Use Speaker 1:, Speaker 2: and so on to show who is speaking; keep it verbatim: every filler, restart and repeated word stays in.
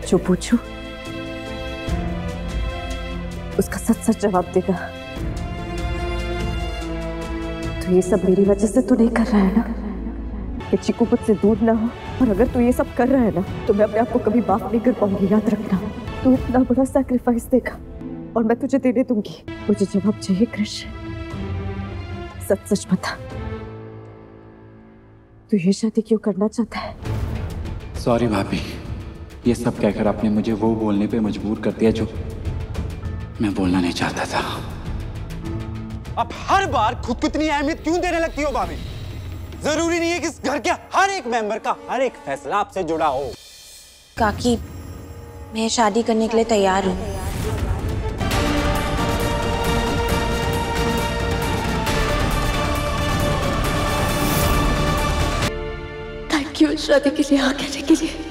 Speaker 1: जो पूछूं उसका सच सच जवाब देगा। तो ये सब मेरी वजह से तो नहीं कर रहा है ना कि चिकू मुझसे दूर ना हो। और अगर तू ये सब कर रहा है ना तो मैं अपने आप को कभी माफ नहीं कर पाऊंगी। याद रखना, तू इतना बड़ा सैक्रिफाइस देगा और मैं तुझे देने दूंगी। मुझे जवाब चाहिए कृष, सच सच बता, तू ये शादी क्यों करना चाहता है?
Speaker 2: सॉरी भाभी, ये सब कहकर आपने मुझे वो बोलने पे मजबूर कर दिया जो मैं बोलना नहीं चाहता था।
Speaker 3: अब हर बार खुद को इतनी अहमियत क्यों देने लगती हो भाभी? जरूरी नहीं है कि इस घर के हर एक मेंबर का हर एक फैसला आपसे जुड़ा हो।
Speaker 4: काकी, मैं शादी करने के लिए तैयार हूँ।
Speaker 1: थैंक यू शादी के लिए हाँ कहने के लिए।